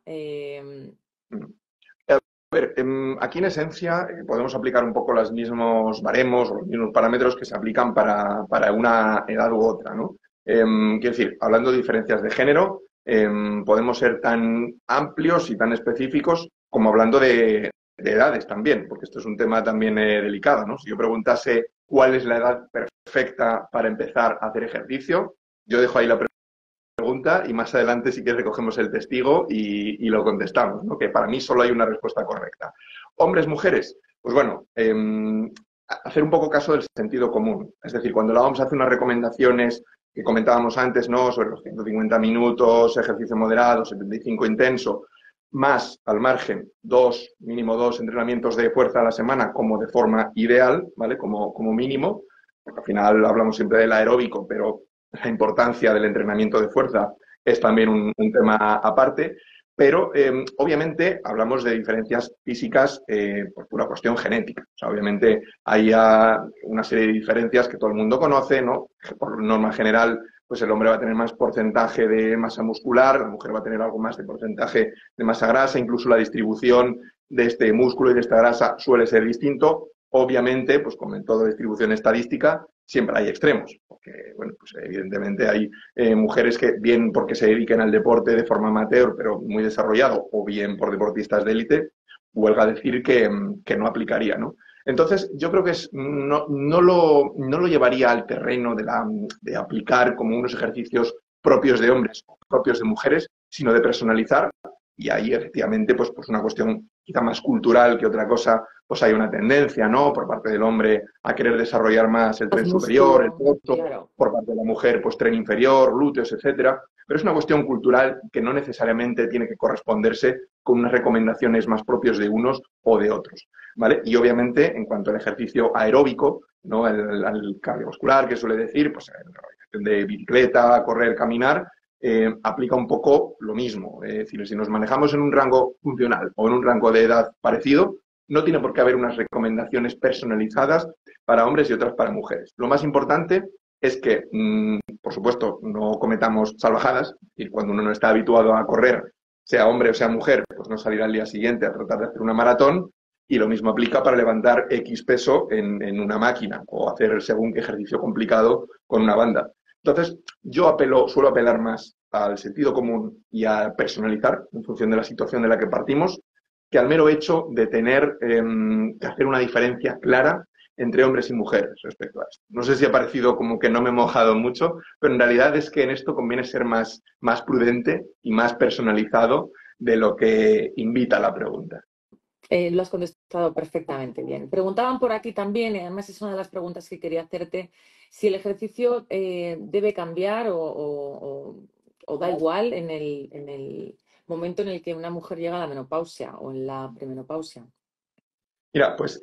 A ver, aquí en esencia podemos aplicar un poco los mismos baremos o los mismos parámetros que se aplican para una edad u otra, ¿no? Quiero decir, hablando de diferencias de género, podemos ser tan amplios y tan específicos como hablando de edades también, porque esto es un tema también delicado, ¿no? Si yo preguntase cuál es la edad perfecta para empezar a hacer ejercicio, yo dejo ahí la pregunta y más adelante si quieres recogemos el testigo y lo contestamos, ¿no? Que para mí solo hay una respuesta correcta. Hombres, mujeres, pues bueno, hacer un poco caso del sentido común. Es decir, cuando la vamos a hacer unas recomendaciones que comentábamos antes, ¿no? Sobre los 150 minutos, ejercicio moderado, 75 intenso, más al margen mínimo dos entrenamientos de fuerza a la semana como de forma ideal, ¿vale? Como mínimo, porque al final hablamos siempre del aeróbico, pero la importancia del entrenamiento de fuerza es también un tema aparte, pero obviamente hablamos de diferencias físicas por pura cuestión genética. O sea, obviamente hay una serie de diferencias que todo el mundo conoce, ¿no? Por norma general, pues el hombre va a tener más porcentaje de masa muscular, la mujer va a tener algo más de porcentaje de masa grasa, incluso la distribución de este músculo y de esta grasa suele ser distinto. Obviamente, pues como en toda distribución estadística, siempre hay extremos, porque, bueno, pues evidentemente hay mujeres que, bien porque se dediquen al deporte de forma amateur, pero muy desarrollado, o bien por deportistas de élite, huelga decir que no aplicaría, ¿no? Entonces, yo creo que no lo llevaría al terreno de aplicar como unos ejercicios propios de hombres o propios de mujeres, sino de personalizar. Y ahí, efectivamente, pues una cuestión quizá más cultural que otra cosa, pues hay una tendencia, ¿no? Por parte del hombre a querer desarrollar más el Más tren superior, el músculo, torso, claro. por parte de la mujer, pues tren inferior, glúteos, etcétera. Pero es una cuestión cultural que no necesariamente tiene que corresponderse con unas recomendaciones más propias de unos o de otros, ¿vale? Y obviamente, en cuanto al ejercicio aeróbico, ¿no? El cardiovascular, que suele decir, pues de bicicleta, correr, caminar, aplica un poco lo mismo. Es decir, si nos manejamos en un rango funcional o en un rango de edad parecido, no tiene por qué haber unas recomendaciones personalizadas para hombres y otras para mujeres. Lo más importante es que, por supuesto, no cometamos salvajadas y cuando uno no está habituado a correr, sea hombre o sea mujer, pues no salir al día siguiente a tratar de hacer una maratón y lo mismo aplica para levantar X peso en una máquina o hacer según qué ejercicio complicado con una banda. Entonces, suelo apelar más al sentido común y a personalizar en función de la situación de la que partimos, que al mero hecho de tener que hacer una diferencia clara entre hombres y mujeres respecto a esto. No sé si ha parecido como que no me he mojado mucho, pero en realidad es que en esto conviene ser más prudente y más personalizado de lo que invita la pregunta. Lo has contestado perfectamente bien. Preguntaban por aquí también, y además es una de las preguntas que quería hacerte, si el ejercicio debe cambiar o da igual en el momento en el que una mujer llega a la menopausia o en la premenopausia. Mira, pues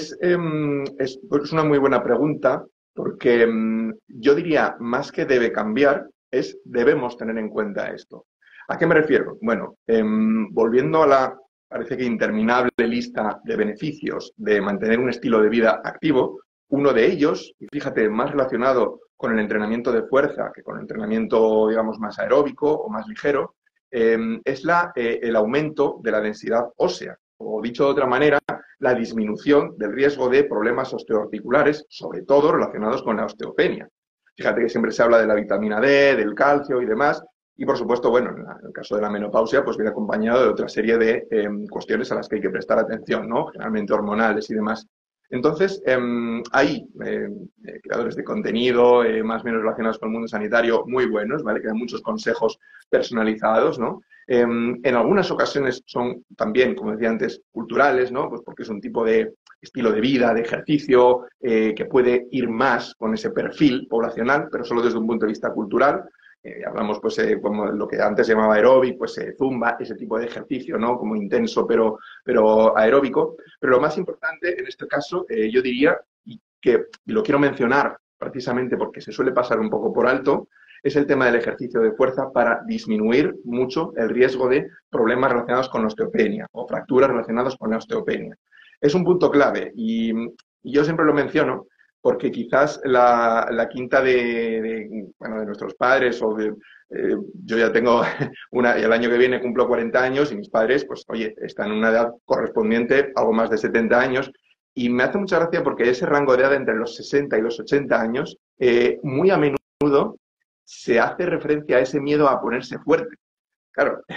es una muy buena pregunta porque yo diría, más que debe cambiar, debemos tener en cuenta esto. ¿A qué me refiero? Bueno, volviendo a la, parece que interminable lista de beneficios de mantener un estilo de vida activo, uno de ellos, y fíjate, más relacionado con el entrenamiento de fuerza que con el entrenamiento, digamos, más aeróbico o más ligero, es el aumento de la densidad ósea. O dicho de otra manera, la disminución del riesgo de problemas osteoarticulares, sobre todo relacionados con la osteopenia. Fíjate que siempre se habla de la vitamina D, del calcio y demás, y por supuesto, bueno, en el caso de la menopausia, pues viene acompañado de otra serie de cuestiones a las que hay que prestar atención, ¿no? Generalmente hormonales y demás. Entonces, hay creadores de contenido más o menos relacionados con el mundo sanitario muy buenos, ¿vale? Que dan muchos consejos personalizados, ¿no? En algunas ocasiones son también, como decía antes, culturales, ¿no? Pues porque es un tipo de estilo de vida, de ejercicio, que puede ir más con ese perfil poblacional, pero solo desde un punto de vista cultural. Hablamos, pues, como lo que antes se llamaba aeróbic, pues zumba, ese tipo de ejercicio, ¿no? Como intenso, pero aeróbico. Pero lo más importante en este caso, yo diría, y lo quiero mencionar precisamente porque se suele pasar un poco por alto, es el tema del ejercicio de fuerza para disminuir mucho el riesgo de problemas relacionados con la osteopenia o fracturas relacionadas con la osteopenia. Es un punto clave y yo siempre lo menciono porque quizás la quinta bueno, de nuestros padres yo ya tengo y el año que viene cumplo 40 años y mis padres, pues oye, están en una edad correspondiente, algo más de 70 años, y me hace mucha gracia porque ese rango de edad entre los 60 y los 80 años, muy a menudo se hace referencia a ese miedo a ponerse fuerte. Claro,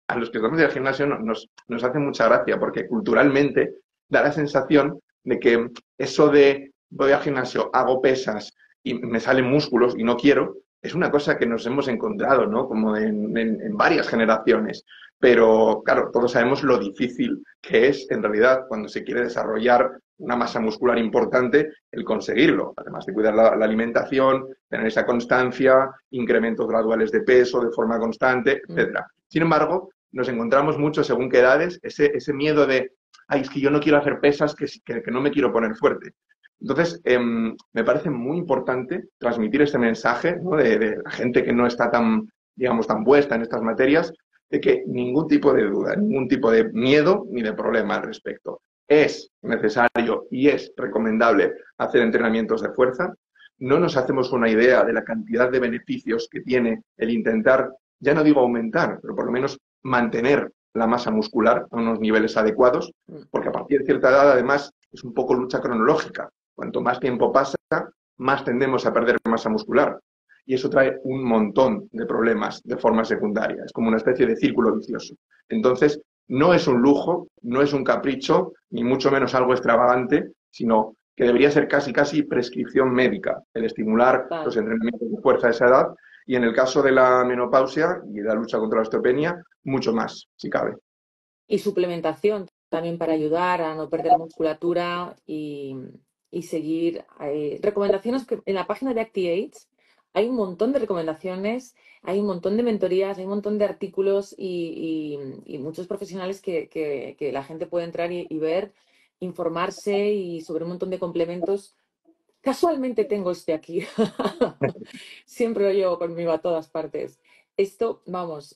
a los que estamos en el gimnasio nos hace mucha gracia porque culturalmente da la sensación de que eso de voy al gimnasio, hago pesas y me salen músculos y no quiero, es una cosa que nos hemos encontrado, ¿no? Como en varias generaciones. Pero claro, todos sabemos lo difícil que es en realidad cuando se quiere desarrollar una masa muscular importante el conseguirlo, además de cuidar la alimentación, tener esa constancia, incrementos graduales de peso de forma constante, etcétera. Sin embargo, nos encontramos mucho según qué edades ese miedo de, ay, es que yo no quiero hacer pesas, que no me quiero poner fuerte. Entonces, me parece muy importante transmitir este mensaje, ¿no? De la gente que no está tan, digamos, tan puesta en estas materias, de que ningún tipo de duda, ningún tipo de miedo ni de problema al respecto. Es necesario y es recomendable hacer entrenamientos de fuerza. No nos hacemos una idea de la cantidad de beneficios que tiene el intentar, ya no digo aumentar, pero por lo menos mantener la masa muscular a unos niveles adecuados, porque a partir de cierta edad, además, es un poco lucha cronológica. Cuanto más tiempo pasa, más tendemos a perder masa muscular. Y eso trae un montón de problemas de forma secundaria. Es como una especie de círculo vicioso. Entonces, no es un lujo, no es un capricho, ni mucho menos algo extravagante, sino que debería ser casi, casi prescripción médica, el estimular los entrenamientos de fuerza a esa edad. Y en el caso de la menopausia y de la lucha contra la osteopenia, mucho más, si cabe. Y suplementación también para ayudar a no perder musculatura y seguir. Recomendaciones que en la página de ActiAge hay un montón de recomendaciones, hay un montón de mentorías, hay un montón de artículos y muchos profesionales que la gente puede entrar y ver, informarse y sobre un montón de complementos. Casualmente tengo este aquí. Siempre lo llevo conmigo a todas partes. Esto, vamos,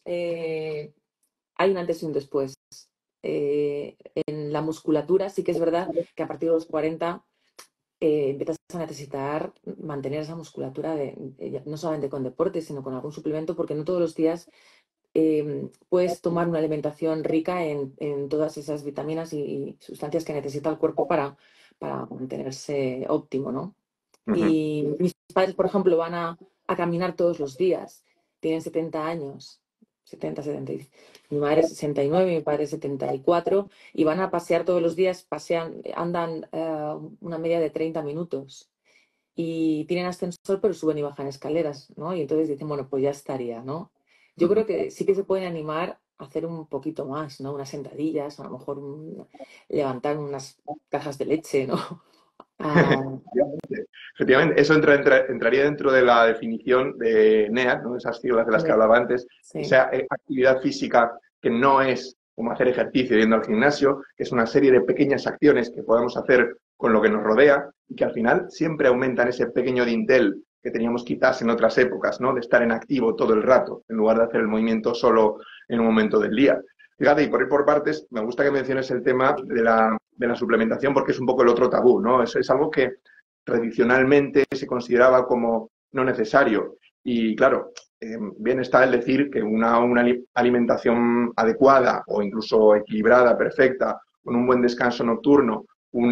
hay un antes y un después. En la musculatura sí que es verdad que a partir de los 40 empiezas a necesitar mantener esa musculatura no solamente con deporte, sino con algún suplemento, porque no todos los días puedes tomar una alimentación rica en todas esas vitaminas y sustancias que necesita el cuerpo para mantenerse óptimo, ¿no? Y mis padres, por ejemplo, van a caminar todos los días. Tienen 70 años, 70, 70. Mi madre es 69, mi padre es 74, y van a pasear todos los días, andan una media de 30 minutos. Y tienen ascensor, pero suben y bajan escaleras, ¿no? Y entonces dicen, bueno, pues ya estaría, ¿no? Yo creo que sí que se pueden animar a hacer un poquito más, ¿no? Unas sentadillas, a lo mejor levantar unas cajas de leche, ¿no? Ah, Efectivamente, eso entraría dentro de la definición de NEAT, ¿no? Esas siglas de las que hablaba antes, sí. esa actividad física que no es como hacer ejercicio yendo al gimnasio, que es una serie de pequeñas acciones que podemos hacer con lo que nos rodea y que al final siempre aumentan ese pequeño dintel que teníamos quizás en otras épocas, ¿no? De estar en activo todo el rato, en lugar de hacer el movimiento solo en un momento del día. Fíjate, y por ir por partes, me gusta que menciones el tema de la suplementación porque es un poco el otro tabú, ¿no? Es algo que tradicionalmente se consideraba como no necesario. Y claro, bien está el decir que una alimentación adecuada o incluso equilibrada, perfecta, con un buen descanso nocturno,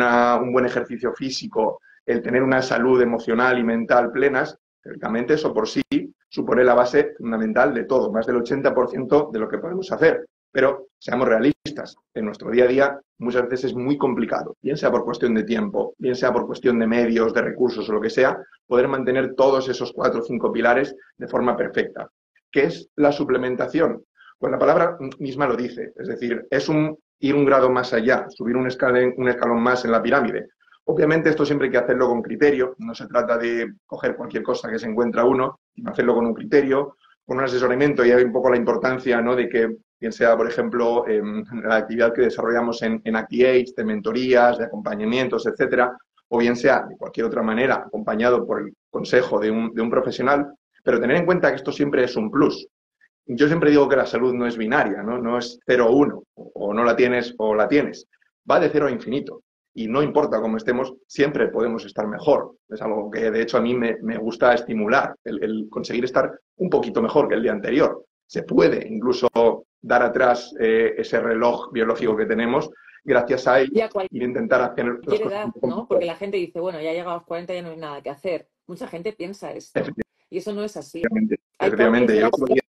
un buen ejercicio físico, el tener una salud emocional y mental plenas, teóricamente eso por sí supone la base fundamental de todo, más del 80% de lo que podemos hacer. Pero seamos realistas, en nuestro día a día muchas veces es muy complicado, bien sea por cuestión de tiempo, bien sea por cuestión de medios, de recursos o lo que sea, poder mantener todos esos 4 o 5 pilares de forma perfecta. ¿Qué es la suplementación? Pues la palabra misma lo dice, es decir, es ir un grado más allá, subir un escalón más en la pirámide. Obviamente esto siempre hay que hacerlo con criterio, no se trata de coger cualquier cosa que se encuentra uno, sino hacerlo con un criterio, con un asesoramiento, y hay un poco la importancia, ¿no?, de que bien sea, por ejemplo, la actividad que desarrollamos en ActiAge, de mentorías, de acompañamientos, etcétera, o bien sea de cualquier otra manera, acompañado por el consejo de un profesional, pero tener en cuenta que esto siempre es un plus. Yo siempre digo que la salud no es binaria, ¿no? No es 0 o 1, o no la tienes o la tienes. Va de 0 a infinito. Y no importa cómo estemos, siempre podemos estar mejor. Es algo que, de hecho, a mí me gusta estimular, el conseguir estar un poquito mejor que el día anterior. Se puede incluso dar atrás ese reloj biológico que tenemos gracias a él y intentar hacer las cosas edad, ¿no? Porque la gente dice, bueno, ya llegado a los 40 ya no hay nada que hacer. Mucha gente piensa esto. Y eso no es así. Efectivamente. Hay Efectivamente.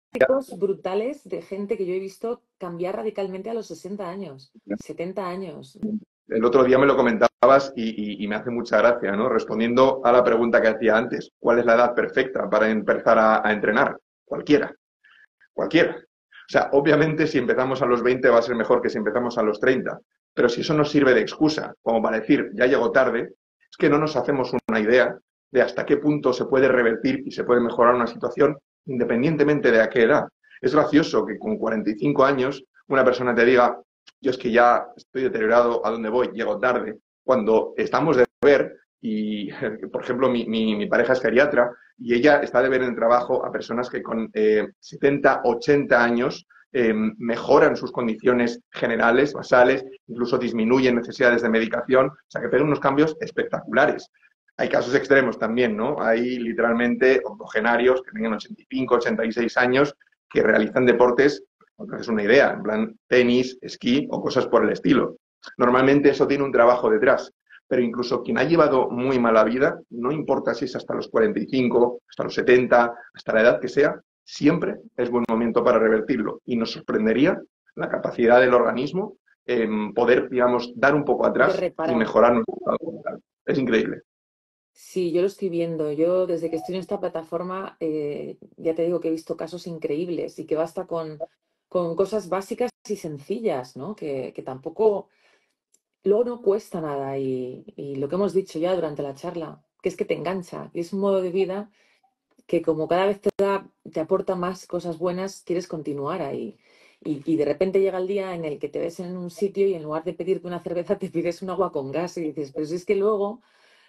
gráficos brutales de gente que yo he visto cambiar radicalmente a los 60 años, 70 años. El otro día me lo comentabas y me hace mucha gracia, ¿no? Respondiendo a la pregunta que hacía antes, ¿cuál es la edad perfecta para empezar a entrenar? Cualquiera, cualquiera. O sea, obviamente si empezamos a los 20 va a ser mejor que si empezamos a los 30, pero si eso nos sirve de excusa, como para decir, ya llego tarde, es que no nos hacemos una idea de hasta qué punto se puede revertir y se puede mejorar una situación independientemente de a qué edad. Es gracioso que con 45 años una persona te diga, yo es que ya estoy deteriorado, ¿a dónde voy? Llego tarde. Cuando estamos de ver, y por ejemplo mi pareja es geriatra, y ella está de ver en el trabajo a personas que con 70, 80 años mejoran sus condiciones generales, basales, incluso disminuyen necesidades de medicación, o sea que pegan unos cambios espectaculares. Hay casos extremos también, ¿no? Hay literalmente octogenarios que tengan 85, 86 años que realizan deportes, es una idea, en plan tenis, esquí o cosas por el estilo. Normalmente eso tiene un trabajo detrás, pero incluso quien ha llevado muy mala vida, no importa si es hasta los 45, hasta los 70, hasta la edad que sea, siempre es buen momento para revertirlo. Y nos sorprendería la capacidad del organismo en poder, digamos, dar un poco De atrás y reparar. mejorar nuestro estado mental. Es increíble. Sí, yo lo estoy viendo. Yo desde que estoy en esta plataforma, ya te digo que he visto casos increíbles y que basta con cosas básicas y sencillas, ¿no? Que tampoco, luego no cuesta nada y lo que hemos dicho ya durante la charla, que es que te engancha y es un modo de vida que como cada vez te aporta más cosas buenas, quieres continuar ahí. Y de repente llega el día en el que te ves en un sitio y en lugar de pedirte una cerveza te pides un agua con gas y dices, pero si es que luego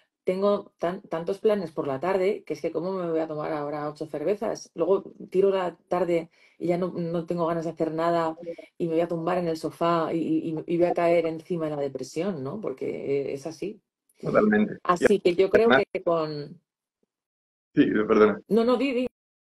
tengo tantos planes por la tarde que es que cómo me voy a tomar ahora 8 cervezas. Luego tiro la tarde y ya no tengo ganas de hacer nada y me voy a tumbar en el sofá y voy a caer encima de la depresión, ¿no? Porque es así. Totalmente. Y Así que yo creo además, que con... sí, perdona. No, no, di,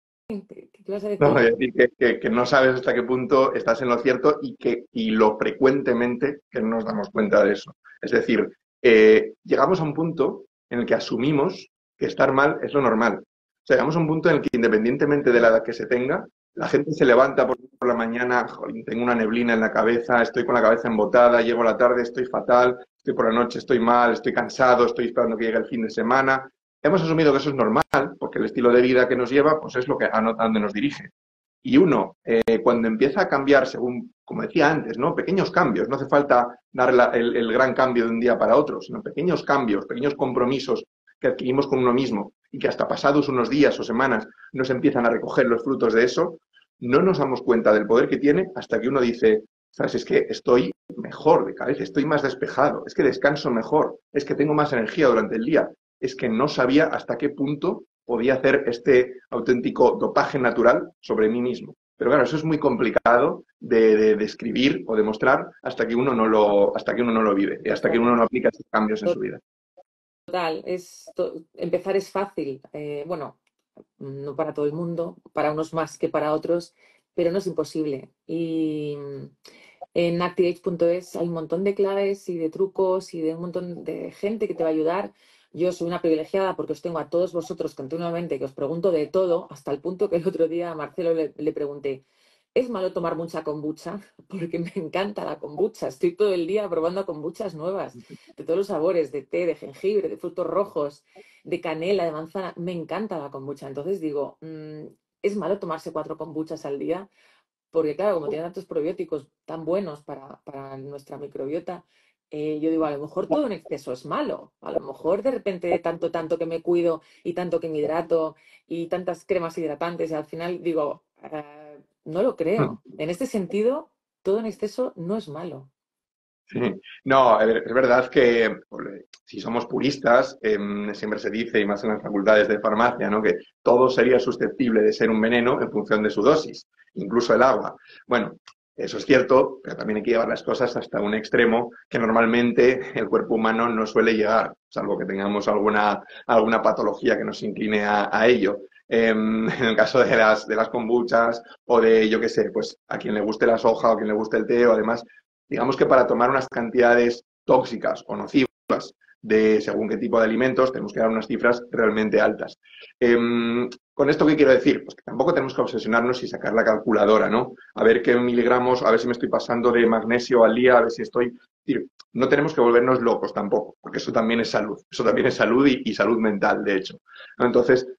¿qué vas a No, decir? es decir, que no sabes hasta qué punto estás en lo cierto y lo frecuentemente que no nos damos cuenta de eso. Es decir, llegamos a un punto en el que asumimos que estar mal es lo normal. O sea, llegamos a un punto en el que independientemente de la edad que se tenga, la gente se levanta por la mañana, "Jolín, tengo una neblina en la cabeza, estoy con la cabeza embotada, llego a la tarde, estoy fatal, estoy por la noche, estoy mal, estoy cansado, estoy esperando que llegue el fin de semana. Hemos asumido que eso es normal, porque el estilo de vida que nos lleva, pues es lo que a donde nos dirige. Y uno, cuando empieza a cambiar, según, como decía antes, ¿no? Pequeños cambios, no hace falta dar el gran cambio de un día para otro, sino pequeños cambios, pequeños compromisos que adquirimos con uno mismo y que hasta pasados unos días o semanas nos empiezan a recoger los frutos de eso, no nos damos cuenta del poder que tiene hasta que uno dice, sabes, es que estoy mejor de cabeza, estoy más despejado, es que descanso mejor, es que tengo más energía durante el día, es que no sabía hasta qué punto podía hacer este auténtico dopaje natural sobre mí mismo. Pero claro, eso es muy complicado de describir o demostrar hasta que uno no lo vive y hasta que uno no aplica esos cambios en su vida. Total, empezar es fácil. Bueno, no para todo el mundo, para unos más que para otros, pero no es imposible. Y en activate.es hay un montón de claves y de trucos y de un montón de gente que te va a ayudar. Yo soy una privilegiada porque os tengo a todos vosotros continuamente que os pregunto de todo, hasta el punto que el otro día a Marcelo le pregunté, ¿es malo tomar mucha kombucha? Porque me encanta la kombucha. Estoy todo el día probando kombuchas nuevas, de todos los sabores, de té, de jengibre, de frutos rojos, de canela, de manzana. Me encanta la kombucha. Entonces digo, ¿es malo tomarse 4 kombuchas al día? Porque claro, como tiene tantos probióticos tan buenos para nuestra microbiota, yo digo, a lo mejor todo en exceso es malo. A lo mejor de repente de tanto que me cuido y tanto que me hidrato y tantas cremas hidratantes y al final digo, no lo creo. En este sentido, todo en exceso no es malo. Sí. No, a ver, es verdad que si somos puristas, siempre se dice, y más en las facultades de farmacia, ¿no? Que todo sería susceptible de ser un veneno en función de su dosis, incluso el agua. Bueno, eso es cierto, pero también hay que llevar las cosas hasta un extremo que normalmente el cuerpo humano no suele llegar, salvo que tengamos alguna patología que nos incline a ello. En el caso de las kombuchas o de, yo qué sé, pues a quien le guste la soja o a quien le guste el té o además digamos que para tomar unas cantidades tóxicas o nocivas de según qué tipo de alimentos tenemos que dar unas cifras realmente altas. ¿Con esto qué quiero decir? Pues que tampoco tenemos que obsesionarnos y sacar la calculadora, ¿no? A ver qué miligramos, a ver si me estoy pasando de magnesio al día, a ver si estoy... Es decir, no tenemos que volvernos locos tampoco, porque eso también es salud. Eso también es salud y salud mental, de hecho. ¿No? Entonces,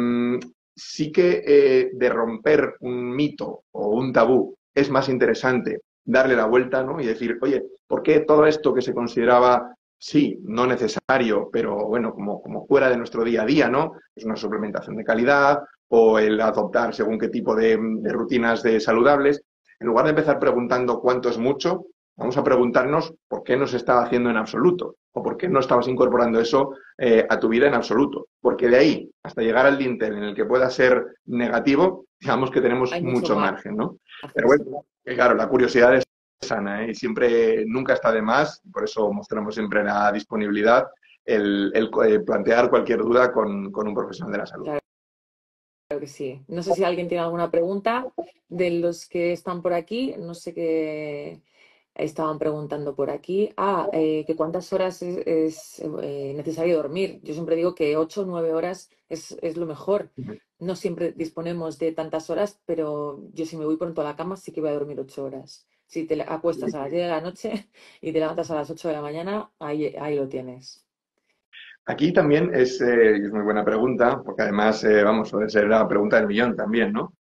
sí que de romper un mito o un tabú es más interesante darle la vuelta, ¿no? Y decir, oye, ¿por qué todo esto que se consideraba, sí, no necesario, pero bueno, como fuera de nuestro día a día, ¿no? Es una suplementación de calidad o el adoptar según qué tipo de rutinas de saludables. En lugar de empezar preguntando cuánto es mucho, vamos a preguntarnos por qué no se estaba haciendo en absoluto o por qué no estabas incorporando eso a tu vida en absoluto. Porque de ahí hasta llegar al límite en el que pueda ser negativo, digamos que tenemos Hay mucho mucho más. margen, ¿no? Pero bueno, claro, la curiosidad es sana, ¿eh? Y siempre, nunca está de más, por eso mostramos siempre la disponibilidad, el plantear cualquier duda con un profesional de la salud. Claro que sí. No sé si alguien tiene alguna pregunta de los que están por aquí. No sé qué estaban preguntando por aquí. Que cuántas horas es, necesario dormir. Yo siempre digo que 8 o 9 horas es lo mejor. No siempre disponemos de tantas horas, pero yo si me voy pronto a la cama sí que voy a dormir 8 horas. Si te acuestas a las 10 de la noche y te levantas a las 8 de la mañana, ahí lo tienes. Aquí también es muy buena pregunta, porque además, vamos, suele ser la pregunta del millón también, ¿no?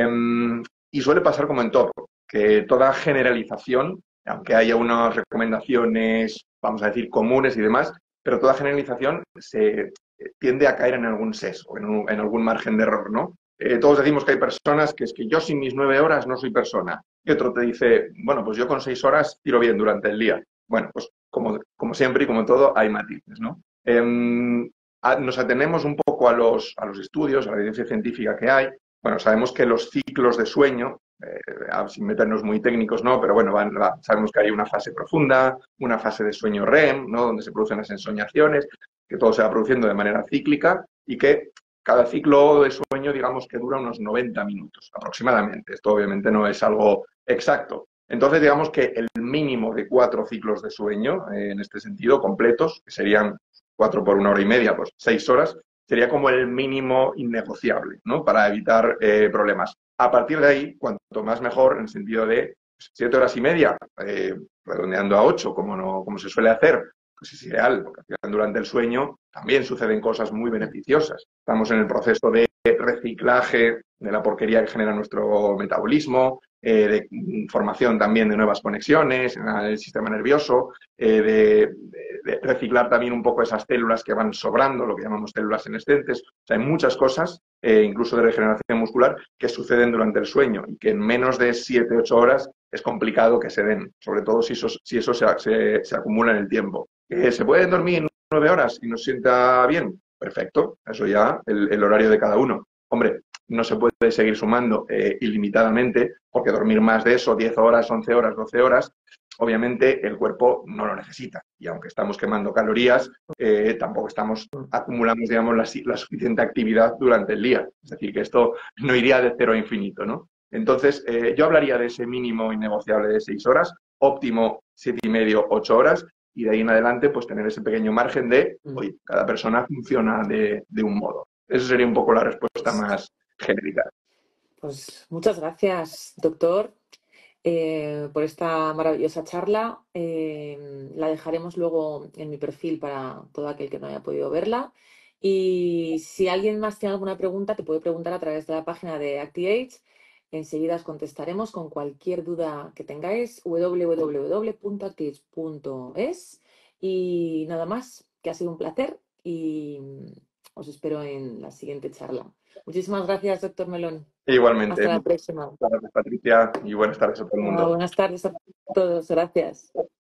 Y suele pasar como en todo, que toda generalización, aunque haya unas recomendaciones, vamos a decir, comunes y demás, pero toda generalización se tiende a caer en algún sesgo, en algún margen de error, ¿no? Todos decimos que hay personas que es que yo sin mis 9 horas no soy persona. Y otro te dice, bueno, pues yo con 6 horas tiro bien durante el día. Bueno, pues como siempre y como todo, hay matices, ¿no? Nos atenemos un poco a los estudios, a la evidencia científica que hay. Bueno, sabemos que los ciclos de sueño, sin meternos muy técnicos, ¿no? Pero bueno, sabemos que hay una fase profunda, una fase de sueño REM, ¿no? Donde se producen las ensoñaciones, que todo se va produciendo de manera cíclica y que cada ciclo de sueño, digamos que dura unos 90 minutos aproximadamente. Esto obviamente no es algo exacto. Entonces, digamos que el mínimo de 4 ciclos de sueño, en este sentido, completos, que serían 4 por 1 hora y media, pues 6 horas, sería como el mínimo innegociable, ¿no? Para evitar problemas. A partir de ahí, cuanto más mejor, en el sentido de 7 horas y media, redondeando a 8, como se suele hacer, pues es ideal, porque durante el sueño también suceden cosas muy beneficiosas. Estamos en el proceso de reciclaje de la porquería que genera nuestro metabolismo, de formación también de nuevas conexiones en el sistema nervioso, de reciclar también un poco esas células que van sobrando, lo que llamamos células senescentes. O sea, hay muchas cosas, incluso de regeneración muscular, que suceden durante el sueño y que en menos de 7 u 8 horas es complicado que se den, sobre todo si eso se acumula en el tiempo. ¿Se pueden dormir en 9 horas y nos sienta bien? Perfecto, eso ya el horario de cada uno. Hombre, no se puede seguir sumando ilimitadamente, porque dormir más de eso, 10 horas, 11 horas, 12 horas, obviamente el cuerpo no lo necesita. Y aunque estamos quemando calorías, tampoco acumulamos, digamos, la suficiente actividad durante el día. Es decir, que esto no iría de cero a infinito, ¿no? Entonces, yo hablaría de ese mínimo innegociable de 6 horas, óptimo 7 y medio, 8 horas, y de ahí en adelante, pues tener ese pequeño margen de, oye, cada persona funciona de un modo. Esa sería un poco la respuesta más genérica. Pues muchas gracias, doctor, por esta maravillosa charla. La dejaremos luego en mi perfil para todo aquel que no haya podido verla. Y si alguien más tiene alguna pregunta, te puede preguntar a través de la página de ActiAge. Enseguida os contestaremos con cualquier duda que tengáis, www.actiage.es. Y nada más, que ha sido un placer y os espero en la siguiente charla. Muchísimas gracias, doctor Melón. Hasta Igualmente, la muchas próxima. gracias, Patricia, y buenas tardes a todo el mundo. Buenas tardes a todos. Gracias.